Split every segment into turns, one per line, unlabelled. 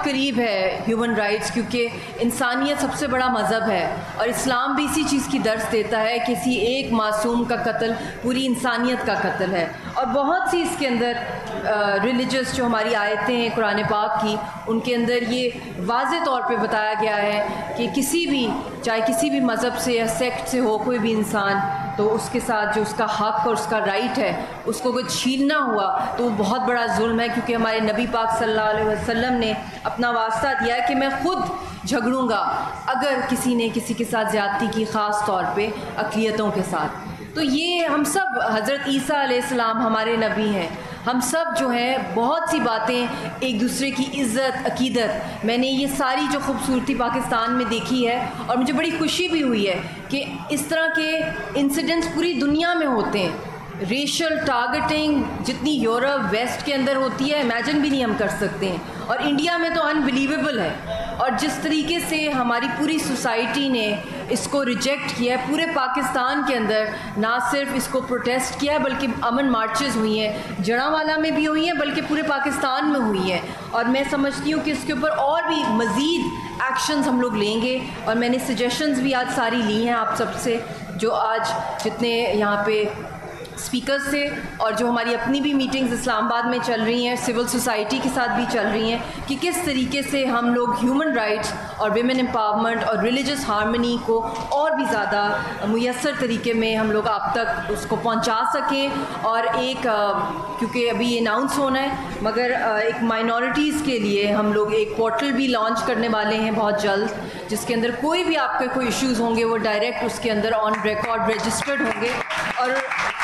करीब है human rights, क्योंकि इंसानियत सबसे बड़ा मज़हब है और इस्लाम भी इसी चीज़ की दर्स देता है, किसी एक मासूम का कत्ल पूरी इंसानियत का कत्ल है। और बहुत सी इसके अंदर रिलीजियस जो हमारी आयतें हैं कुरान पाक की, उनके अंदर ये वाज़े तौर पे बताया गया है कि किसी भी, चाहे किसी भी मज़हब से या सेक्ट से हो कोई भी इंसान, तो उसके साथ जो उसका हक़ और उसका राइट है उसको कोई छीनना हुआ तो वो बहुत बड़ा जुल्म है। क्योंकि हमारे नबी पाक सल्लल्लाहु अलैहि वसल्लम ने अपना वास्ता दिया है कि मैं ख़ुद झगड़ूंगा अगर किसी ने किसी के साथ ज़्यादती की, ख़ास तौर पे अक़लियतों के साथ। तो ये हम सब, हज़रत ईसा अलैहिस्सलाम हमारे नबी हैं, हम सब जो हैं बहुत सी बातें एक दूसरे की इज़्ज़त, अक़ीदत, मैंने ये सारी जो खूबसूरती पाकिस्तान में देखी है और मुझे बड़ी खुशी भी हुई है कि इस तरह के इंसिडेंट्स पूरी दुनिया में होते हैं। रेशल टारगेटिंग जितनी यूरोप वेस्ट के अंदर होती है इमेजिन भी नहीं हम कर सकते हैं, और इंडिया में तो अनबिलीवेबल है। और जिस तरीके से हमारी पूरी सोसाइटी ने इसको रिजेक्ट किया है, पूरे पाकिस्तान के अंदर ना सिर्फ इसको प्रोटेस्ट किया है बल्कि अमन मार्चेस हुई हैं, जड़ांवाला में भी हुई हैं बल्कि पूरे पाकिस्तान में हुई हैं। और मैं समझती हूँ कि इसके ऊपर और भी मज़ीद एक्शंस हम लोग लेंगे, और मैंने सजेशंस भी आज सारी ली हैं आप सबसे, जो आज जितने यहाँ पे स्पीकर्स थे और जो हमारी अपनी भी मीटिंग्स इस्लामाबाद में चल रही हैं, सिविल सोसाइटी के साथ भी चल रही हैं, कि किस तरीके से हम लोग ह्यूमन राइट्स और विमेन एम्पावरमेंट और रिलीजियस हार्मनी को और भी ज़्यादा मुयस्सर तरीके में हम लोग आप तक उसको पहुंचा सकें। और एक क्योंकि अभी ये अनाउंस होना है, मगर एक माइनॉरिटीज़ के लिए हम लोग एक पोर्टल भी लॉन्च करने वाले हैं बहुत जल्द, जिसके अंदर कोई भी आपके कोई इश्यूज़ होंगे वो डायरेक्ट उसके अंदर ऑन रिकॉर्ड रजिस्टर्ड होंगे। और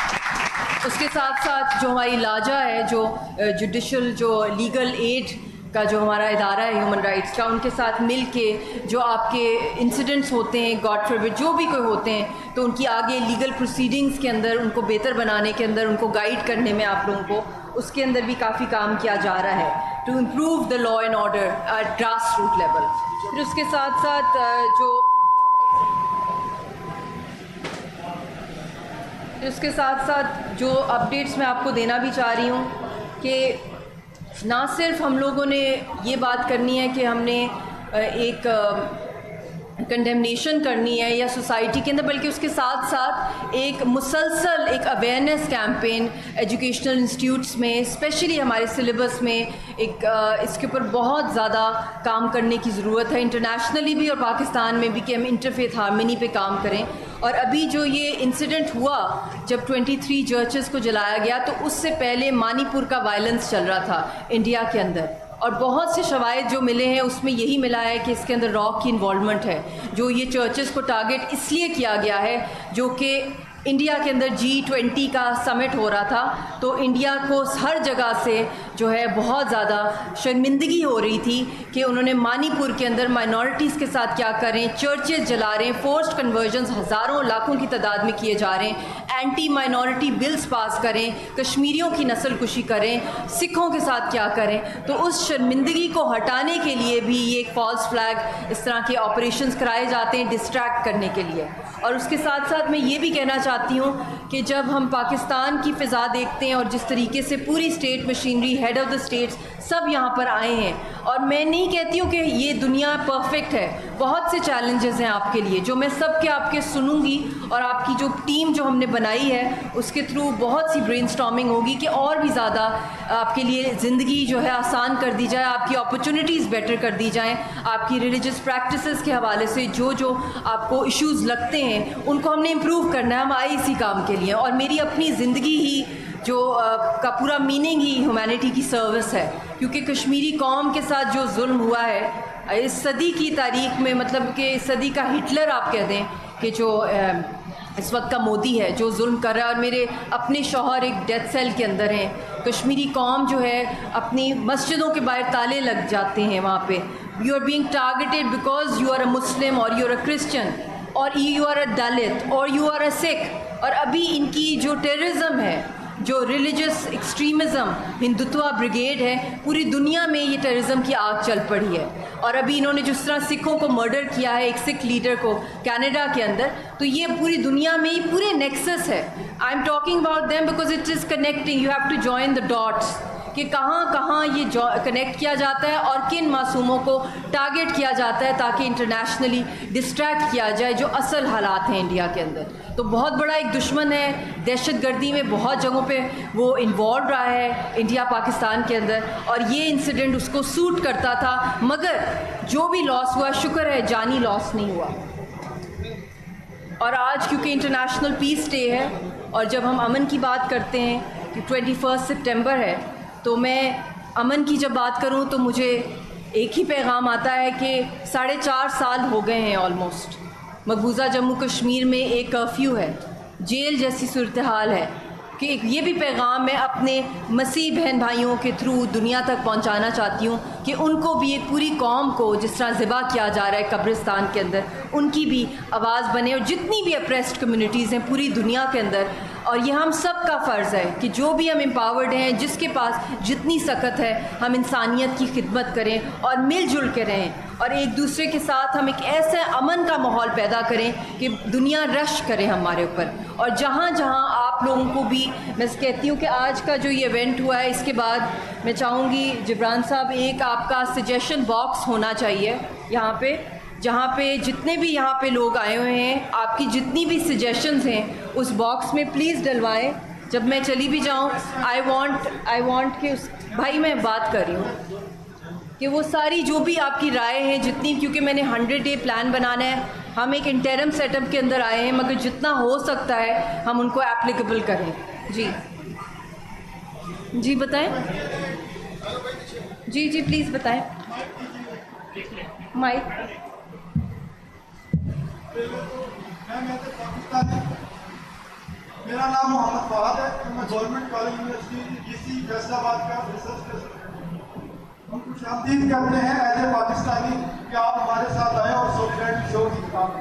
उसके साथ साथ जो हमारी लाजा है, जो जुडिशल जो लीगल एड का जो हमारा इदारा है ह्यूमन राइट्स का, उनके साथ मिल के जो आपके इंसिडेंट्स होते हैं, गॉड फॉरबिड जो भी कोई होते हैं, तो उनकी आगे लीगल प्रोसीडिंग्स के अंदर उनको बेहतर बनाने के अंदर, उनको गाइड करने में आप लोगों को, उसके अंदर भी काफ़ी काम किया जा रहा है to improve the law and order at grass root level. फिर उसके साथ साथ उसके साथ साथ जो अपडेट्स मैं आपको देना भी चाह रही हूँ कि ना सिर्फ हम लोगों ने ये बात करनी है कि हमने एक कंडेमनेशन करनी है या सोसाइटी के अंदर, बल्कि उसके साथ साथ एक मुसलसल एक अवेयरनेस कैंपेन एजुकेशनल इंस्टीट्यूट्स में, स्पेशली हमारे सिलेबस में एक इसके ऊपर बहुत ज़्यादा काम करने की ज़रूरत है, इंटरनेशनली भी और पाकिस्तान में भी, कि हम इंटरफेथ हार्मनी पे काम करें। और अभी जो ये इंसिडेंट हुआ जब 23 चर्चेस को जलाया गया, तो उससे पहले मणिपुर का वायलेंस चल रहा था इंडिया के अंदर, और बहुत से शवाहिद जो मिले हैं उसमें यही मिला है कि इसके अंदर रॉ की इन्वॉल्वमेंट है। जो ये चर्चेस को टारगेट इसलिए किया गया है, जो कि इंडिया के अंदर G20 का समिट हो रहा था, तो इंडिया को हर जगह से जो है बहुत ज़्यादा शर्मिंदगी हो रही थी कि उन्होंने मणिपुर के अंदर माइनॉरिटीज़ के साथ क्या करें, चर्चेस जला रहे हैं, फोर्स्ड कन्वर्जन्स हज़ारों लाखों की तादाद में किए जा रहे हैं, एंटी माइनॉरिटी बिल्स पास करें, कश्मीरियों की नस्ल कुशी करें, सिखों के साथ क्या करें। तो उस शर्मिंदगी को हटाने के लिए भी ये एक फॉल्स फ्लैग इस तरह के ऑपरेशंस कराए जाते हैं डिस्ट्रैक्ट करने के लिए। और उसके साथ साथ मैं ये भी कहना चाहती हूँ कि जब हम पाकिस्तान की फ़िज़ा देखते हैं और जिस तरीके से पूरी state machinery, head of the states सब यहाँ पर आए हैं, और मैं नहीं कहती हूँ कि ये दुनिया परफेक्ट है, बहुत से चैलेंजेस हैं आपके लिए, जो मैं सब के आपके सुनूंगी, और आपकी जो टीम जो हमने बनाई है उसके थ्रू बहुत सी ब्रेनस्टॉर्मिंग होगी कि और भी ज़्यादा आपके लिए ज़िंदगी जो है आसान कर दी जाए, आपकी अपॉर्चुनिटीज़ बेटर कर दी जाएँ, आपकी रिलीजियस प्रैक्टिसेस के हवाले से जो जो आपको इश्यूज़ लगते हैं उनको हमने इम्प्रूव करना है। हम आए इसी काम के लिए, और मेरी अपनी ज़िंदगी ही जो का पूरा मीनिंग ही ह्यूमैनिटी की सर्विस है, क्योंकि कश्मीरी कौम के साथ जो जुल्म हुआ है इस सदी की तारीख में, मतलब कि इस सदी का हिटलर आप कह दें, कि जो इस वक्त का मोदी है जो जुल्म कर रहा है, और मेरे अपने शौहर एक डेथ सेल के अंदर हैं। कश्मीरी कौम जो है अपनी मस्जिदों के बाहर ताले लग जाते हैं वहाँ पे, you are being targeted because you are a Muslim और यू आर अ क्रिश्चियन और यू आर अ दलित और यू आर अ सिख। और अभी इनकी जो टेररिज्म है, जो रिलीजियस एक्सट्रीमिज़म हिंदुत्वा ब्रिगेड है, पूरी दुनिया में ये टेररिज्म की आग चल पड़ी है। और अभी इन्होंने जिस तरह सिखों को मर्डर किया है, एक सिख लीडर को कनाडा के अंदर, तो ये पूरी दुनिया में ही पूरे नेक्सस है। I am talking about them because it is connecting, you have to join the dots, कि कहाँ कहाँ ये कनेक्ट किया जाता है और किन मासूमों को टारगेट किया जाता है ताकि इंटरनेशनली डिस्ट्रैक्ट किया जाए जो असल हालात हैं इंडिया के अंदर। तो बहुत बड़ा एक दुश्मन है, दहशतगर्दी में बहुत जगहों पे वो इन्वॉल्व रहा है इंडिया पाकिस्तान के अंदर, और ये इंसिडेंट उसको सूट करता था। मगर जो भी लॉस हुआ शुक्र है जानी लॉस नहीं हुआ। और आज क्योंकि इंटरनेशनल पीस डे है और जब हम अमन की बात करते हैं कि 21 सितंबर है, तो मैं अमन की जब बात करूं तो मुझे एक ही पैगाम आता है कि 4.5 साल हो गए हैं ऑलमोस्ट। मकबूजा जम्मू कश्मीर में एक कर्फ्यू है, जेल जैसी सूरत हाल है कि ये भी पैगाम मैं अपने मसीह बहन भाइयों के थ्रू दुनिया तक पहुंचाना चाहती हूँ कि उनको भी, एक पूरी कौम को जिस तरह ज़िबा किया जा रहा है कब्रिस्तान के अंदर, उनकी भी आवाज़ बने। और जितनी भी अप्रेस्ड कम्युनिटीज़ हैं पूरी दुनिया के अंदर, और ये हम सब का फ़र्ज़ है कि जो भी हम एम्पावर्ड हैं, जिसके पास जितनी सकत है, हम इंसानियत की खिदमत करें और मिलजुल के रहें और एक दूसरे के साथ हम एक ऐसे अमन का माहौल पैदा करें कि दुनिया रश करे हमारे ऊपर। और जहाँ जहाँ आप लोगों को भी मैं कहती हूँ कि आज का जो ये इवेंट हुआ है, इसके बाद मैं चाहूँगी जिब्रान साहब, एक आपका सजेशन बॉक्स होना चाहिए यहाँ पे, जहाँ पे जितने भी यहाँ पे लोग आए हुए हैं, आपकी जितनी भी सजेशंस हैं उस बॉक्स में प्लीज़ डलवाएं। जब मैं चली भी जाऊँ, आई वांट कि उस भाई मैं बात कर रही हूँ कि वो सारी जो भी आपकी राय हैं जितनी, क्योंकि मैंने 100 डे प्लान बनाना है, हम एक इंटरम सेटअप के अंदर आए हैं, मगर जितना हो सकता है हम उनको एप्लीकेबल करें। जी बताएं। जी प्लीज़ बताएं। माइक।
मेरा नाम मोहम्मद फवाद है, मैं government college university DC Faisalabad का रिसर्च प्रेसिडेंट। हम कुछ खुशामदीद करते हैं एज ए पाकिस्तानी कि आप हमारे साथ आए और सॉलिडारिटी शो की काम।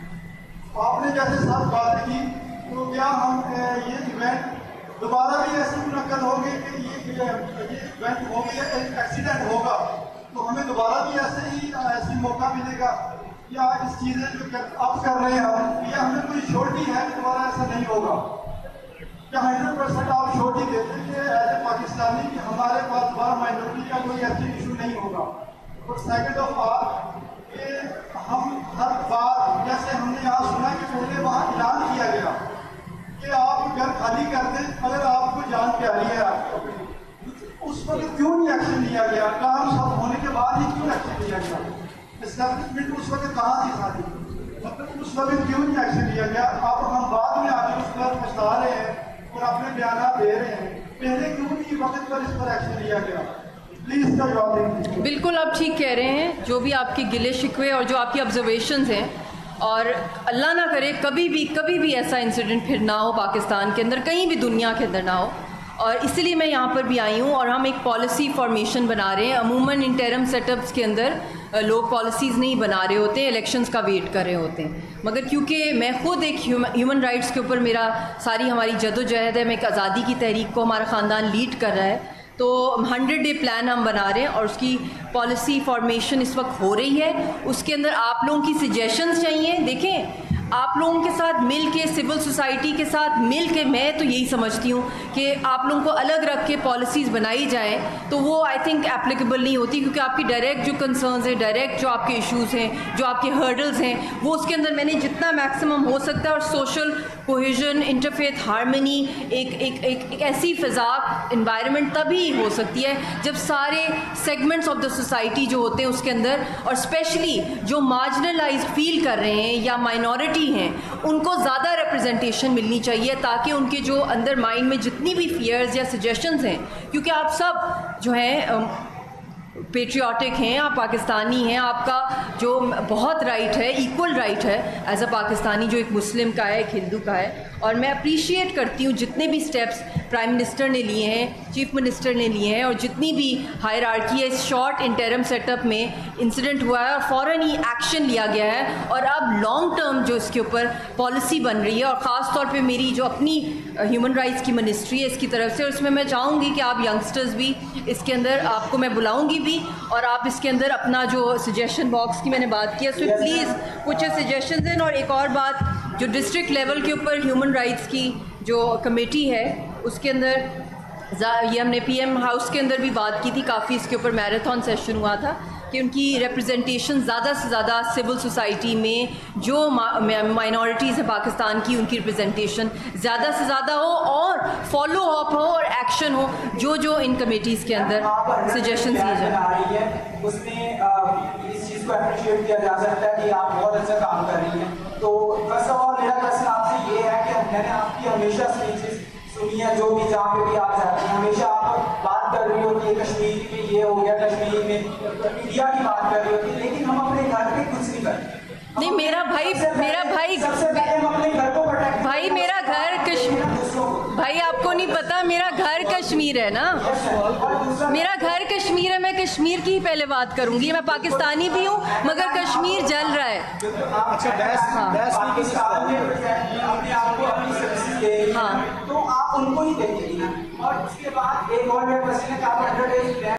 आपने जैसे साथ बात की, तो क्या हम ये इवेंट दोबारा भी ऐसे मुनक्कद होंगे कि ये इवेंट हो गया, एक एक्सीडेंट होगा तो हमें दोबारा भी ऐसे मौका मिलेगा, या इस चीज़ें जो अब कर रहे हैं हम, ये हमें कोई श्योरिटी है कि दोबारा ऐसा नहीं होगा? क्या 100% आप श्योरिटी देते हैं कि एज ए पाकिस्तानी कि हमारे पास दोबारा माइनॉरिटी का कोई ऐसी इशू नहीं होगा? और सेकंड ऑफ ऑल कि हम हर बार, जैसे हमने यहाँ सुना कि पहले वहाँ ऐलान किया गया कि आप घर खाली कर दें अगर आपको जान प्यारी है आपको, उस वक्त क्यों नहीं एक्शन लिया गया? काम सब होने के बाद ही क्यों एक्शन लिया गया? एस्टैब्लिशमेंट उस वक्त कहाँ थी सारी, मतलब उस वक्त क्यों नहीं एक्शन लिया गया? अब हम बाद में आगे उस पर पछता रहे हैं और अपने बयान दे रहे हैं, पहले क्यों नहीं वक्त पर इस पर एक्शन लिया गया? प्लीज इसका जवाब दें।
बिल्कुल आप ठीक कह रहे हैं, जो भी आपके गिले शिकवे और जो आपकी ऑब्जर्वेशंस हैं, और अल्लाह ना करे कभी भी ऐसा इंसिडेंट फिर ना हो पाकिस्तान के अंदर, कहीं भी दुनिया के अंदर ना हो। और इसीलिए मैं यहाँ पर भी आई हूँ और हम एक पॉलिसी फॉर्मेशन बना रहे हैं। अमूमन इंटरम सेटअप्स के अंदर लोग पॉलिसीज़ नहीं बना रहे होते हैं, इलेक्शंस का वेट कर रहे होते हैं, मगर क्योंकि मैं ख़ुद एक ह्यूमन राइट्स के ऊपर मेरा सारी हमारी जदोजहद है, मैं एक आज़ादी की तहरीक को हमारा ख़ानदान लीड कर रहा है, तो 100 डे प्लान हम बना रहे हैं और उसकी पॉलिसी फॉर्मेशन इस वक्त हो रही है। उसके अंदर आप लोगों की सजेशंस चाहिए। देखें, आप लोगों के साथ मिल के, सिविल सोसाइटी के साथ मिल के, मैं तो यही समझती हूँ कि आप लोगों को अलग रख के पॉलिसीज़ बनाई जाएँ तो वो आई थिंक एप्लीकेबल नहीं होती, क्योंकि आपकी डायरेक्ट जो कंसर्न्स हैं, डायरेक्ट जो आपके इश्यूज़ हैं, जो आपके हर्डल्स हैं, वो उसके अंदर मैंने जितना मैक्सिमम हो सकता है। और सोशल कोहेजन, इंटरफेथ हार्मनी, एक ऐसी फ़िज़ा इन्वायरमेंट तभी हो सकती है जब सारे सेगमेंट्स ऑफ द सोसाइटी जो होते हैं उसके अंदर, और स्पेशली जो मार्जिनलाइज फील कर रहे हैं या माइनॉरिटी हैं, उनको ज़्यादा रिप्रेजेंटेशन मिलनी चाहिए, ताकि उनके जो अंदर माइंड में जितनी भी फियर्स या सजेशंस हैं, क्योंकि आप सब जो हैं पेट्रियाटिक हैं, आप पाकिस्तानी हैं, आपका जो बहुत राइट है, इक्वल राइट है एज अ पाकिस्तानी, जो एक मुस्लिम का है, एक हिंदू का है। और मैं अप्रिशिएट करती हूँ जितने भी स्टेप्स प्राइम मिनिस्टर ने लिए हैं, चीफ मिनिस्टर ने लिए हैं, और जितनी भी हायरार्की है इस शॉर्ट इंटरम सेटअप में इंसिडेंट हुआ है और फ़ौरन ही एक्शन लिया गया है, और अब लॉन्ग टर्म जो इसके ऊपर पॉलिसी बन रही है, और ख़ास तौर पे मेरी जो अपनी ह्यूमन राइट्स की मिनिस्ट्री है इसकी तरफ से, और इसमें मैं चाहूँगी कि आप यंगस्टर्स भी इसके अंदर, आपको मैं बुलाऊँगी भी, और आप इसके अंदर अपना जो सजेशन बॉक्स की मैंने बात की उसमें प्लीज़ कुछ सजेशन हैं। और एक और बात, जो डिस्ट्रिक्ट लेवल के ऊपर ह्यूमन राइट्स की जो कमेटी है उसके अंदर ये हमने पीएम हाउस के अंदर भी बात की थी, काफ़ी इसके ऊपर मैराथन सेशन हुआ था कि उनकी रिप्रेजेंटेशन ज़्यादा से ज़्यादा सिविल सोसाइटी में जो माइनॉरिटीज़ हैं पाकिस्तान की, उनकी रिप्रेजेंटेशन ज़्यादा से ज़्यादा हो और फॉलो अप हो और एक्शन हो जो इन कमेटीज़ के अंदर सजेशन दिए जाए।
उसमें इस चीज़ को अप्रिशिएट किया जा सकता है कि आप बहुत अच्छा काम कर रही हैं। तो फर्स्ट ऑफ ऑल मेरा क्वेश्चन आपसे ये है कि मैंने आपकी हमेशा स्पीचेस सुनी है, जो भी जहाँ पे भी आप जाती हैं हमेशा आप बात कर रही होती है कश्मीर में ये हो गया, कश्मीर में मीडिया की बात कर रही होती है, लेकिन हम अपने घर पे कुछ नहीं करते।
नहीं, मेरा भाई
सबसे पहले हम अपने घर को प्रोटेक्ट,
भाई मेरा घर भाई आपको नहीं पता मेरा घर कश्मीर है ना, मेरा घर कश्मीर है, मैं कश्मीर की ही पहले बात करूंगी। मैं पाकिस्तानी भी हूँ मगर कश्मीर जल रहा है।
अच्छा, पाकिस्तान में अपने आप को अपनी सर्विसेज दे रही हैं, तो आप उनको ही देंगे ना। और उसके बाद एक और क्वेश्चन है कि आप